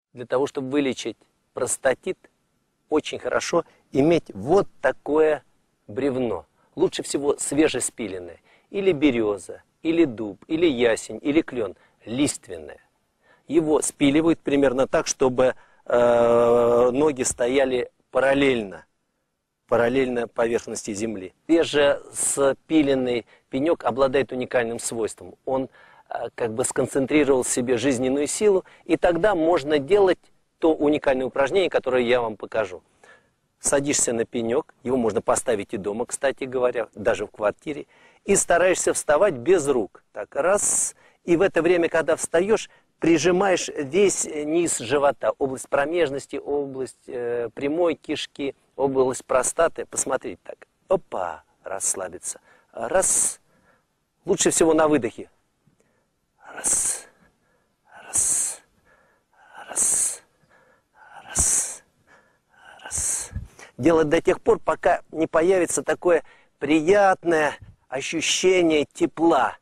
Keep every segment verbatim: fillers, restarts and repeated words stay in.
Для того, чтобы вылечить простатит, очень хорошо иметь вот такое бревно. Лучше всего свежеспиленное. Или береза, или дуб, или ясень, или клен. Лиственное. Его спиливают примерно так, чтобы э, ноги стояли параллельно. Параллельно поверхности земли. Свежеспиленный пенек обладает уникальным свойством. Он э, как бы сконцентрировал в себе жизненную силу, и тогда можно делать то уникальное упражнение, которое я вам покажу. Садишься на пенек, его можно поставить и дома, кстати говоря, даже в квартире, и стараешься вставать без рук. Так, раз, и в это время, когда встаешь, прижимаешь весь низ живота, область промежности, область э, прямой кишки, область простаты. Посмотрите так. Опа, расслабиться. Раз. Лучше всего на выдохе. Раз, раз, раз, раз, раз. Делать до тех пор, пока не появится такое приятное ощущение тепла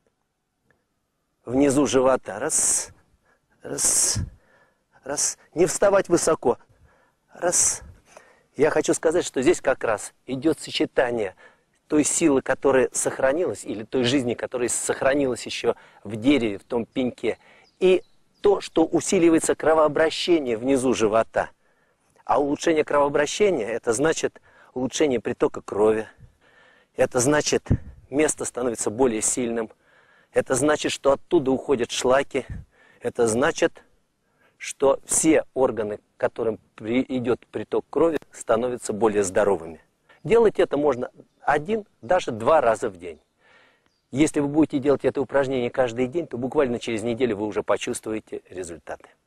внизу живота. Раз, раз, раз. Не вставать высоко. Раз. Я хочу сказать, что здесь как раз идет сочетание той силы, которая сохранилась, или той жизни, которая сохранилась еще в дереве, в том пеньке, и то, что усиливается кровообращение внизу живота. А улучшение кровообращения, это значит улучшение притока крови. Это значит, место становится более сильным. Это значит, что оттуда уходят шлаки. Это значит, что все органы, к которым идет приток крови, становятся более здоровыми. Делать это можно один, даже два раза в день. Если вы будете делать это упражнение каждый день, то буквально через неделю вы уже почувствуете результаты.